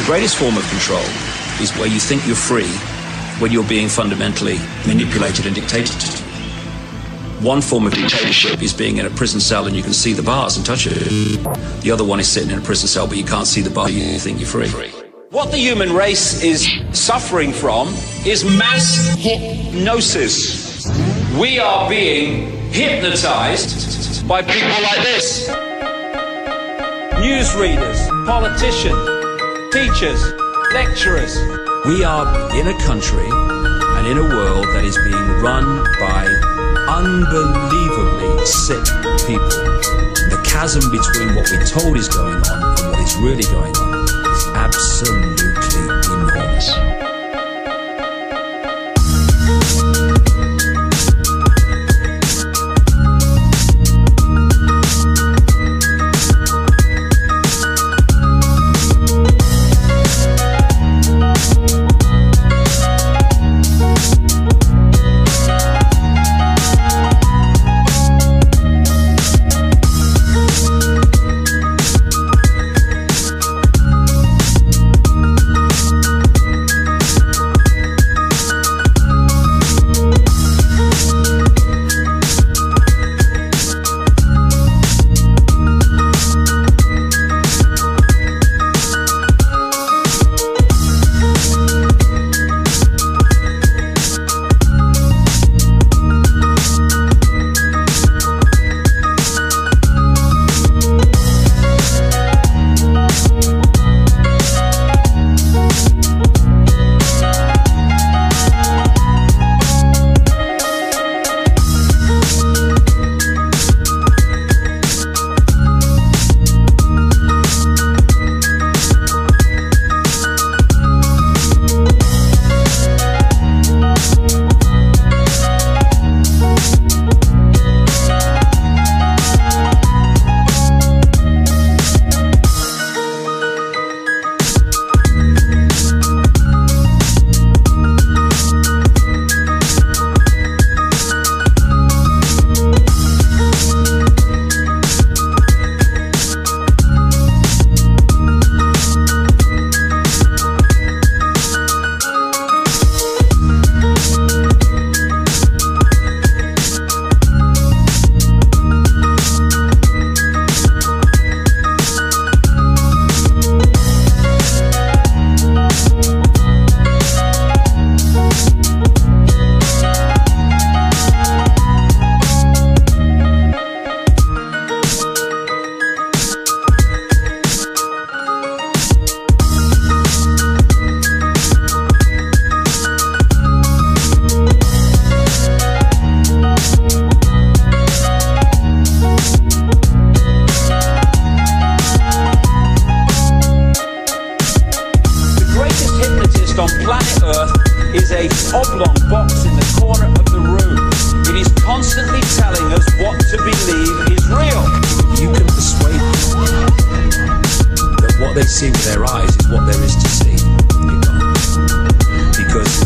The greatest form of control is where you think you're free when you're being fundamentally manipulated and dictated to. One form of dictatorship is being in a prison cell and you can see the bars and touch it. The other one is sitting in a prison cell but you can't see the bar, you think you're free. What the human race is suffering from is mass hypnosis. We are being hypnotized by people like this. Newsreaders, politicians, teachers, lecturers. We are in a country and in a world that is being run by unbelievably sick people. The chasm between what we're told is going on and what is really going on is absolutely enormous. On planet Earth is a oblong box in the corner of the room. It is constantly telling us what to believe is real. You can persuade people that what they see with their eyes is what there is to see. You can't. Because